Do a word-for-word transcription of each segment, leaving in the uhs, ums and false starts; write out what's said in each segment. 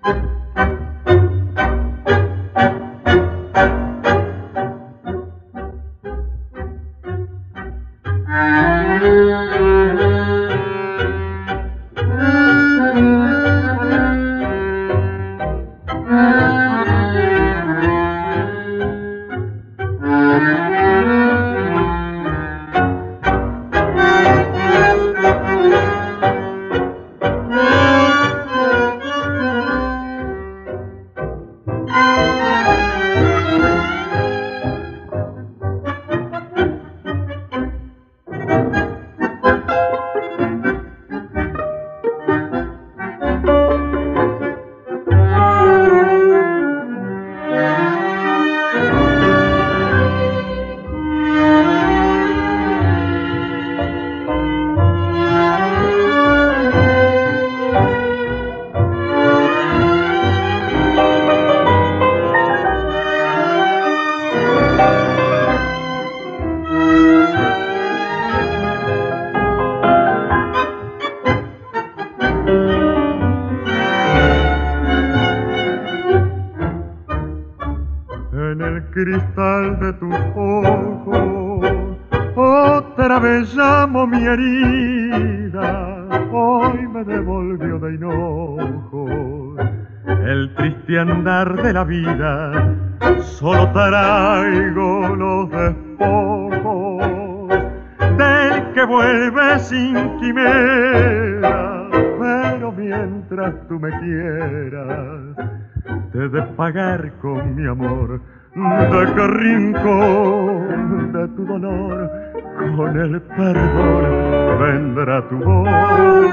En el cristal de tus ojos otra vez llamo mi herida, hoy me devolvió de hinojo el triste andar de la vida. Solo traigo los despojos del que vuelve sin quimera, pero mientras tú me quieras te he de pagar con mi amor. ¿De qué rincón de tu dolor con el perdón vendrá tu voz?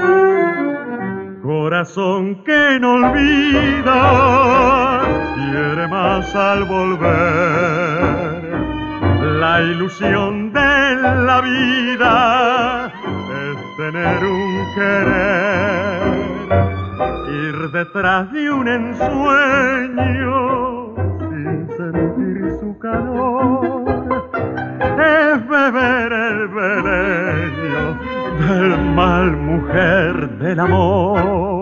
Corazón que no olvida, quiere más al volver. La ilusión de la vida es tener un querer, ir detrás de un ensueño sin sentir su calor, es beber el veneno del mal, mujer del amor.